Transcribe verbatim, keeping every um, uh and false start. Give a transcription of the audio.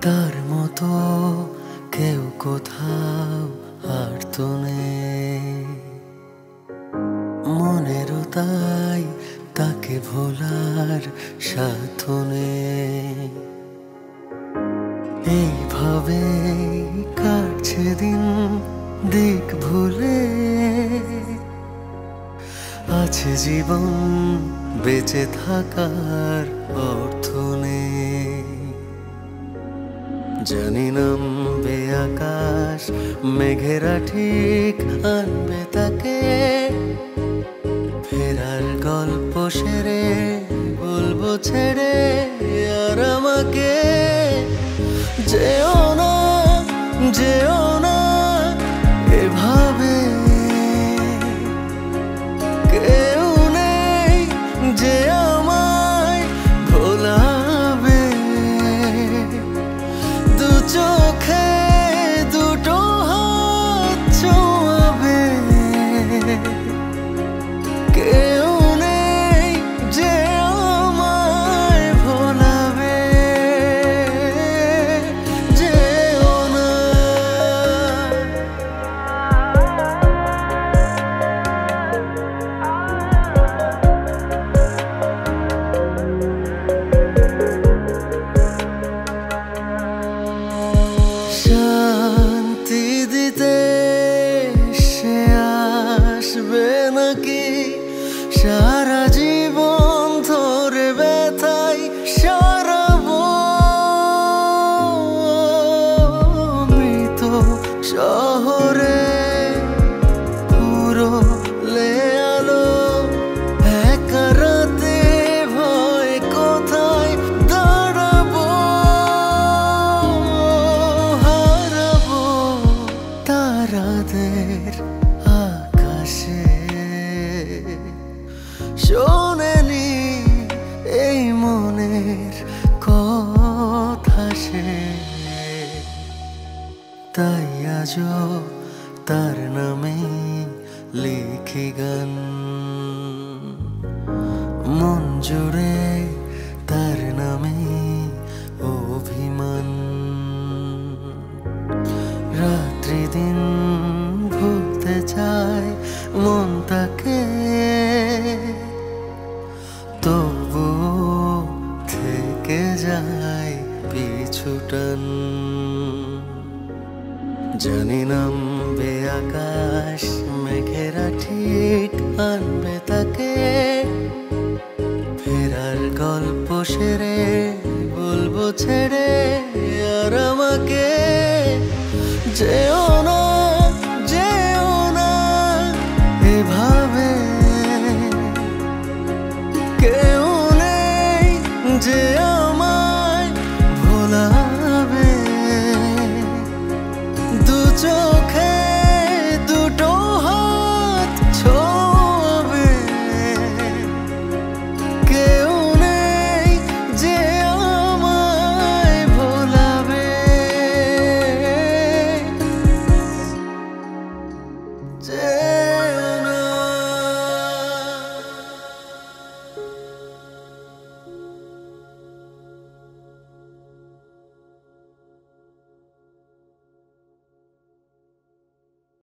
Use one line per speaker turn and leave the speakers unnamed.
তার মতো কেউ কোথাও আর তো নেই, মনেরও তাই তাকে ভোলার সাধ্য নেই। এইভাবে কাটছে দিন দিক ভুলে, আছে জীবন বেঁচে থাকার অর্থ নেই। জানি নামবে আকাশ মেঘেরা ঠিক আনবে তাকে, ফেরার গল্প সেরে বলবো ছেড়ে আর আমাকে। যেও না যেও না এভাবে, কেউ নেই যে আমায় ভোলাবে। দু চোখে দুটো হাত ছোঁয়াবে, কেউ নেই যে আমায় ভোলাবে। যেও না। শান্তি দিতে সে আসবে নাকি, সারা জীবন ধরে ব্যথায় সারাবো। মৃত শহরে পুরো লে আলো, একা রাতে ভয় কোথায় দাঁড়াবো। হারাবো তারাদের আকাশে, শোনেনি এই মনের কথা সে। তাই আজও তার নামে লিখি গান, মন জুড়ে তার নামে অভিমান। রাত্রি দিন ভুলতে চায় মন তাকে, তবু থেকে যায় পিছুটান। জানি নামবে আকাশ মেঘেরা ঠিক আনবে তাকে, ফেরার গল্প সেরে বলবো ছেড়ে আর আমাকে। যেও না যেও না এভাবে, কেউ নেই যে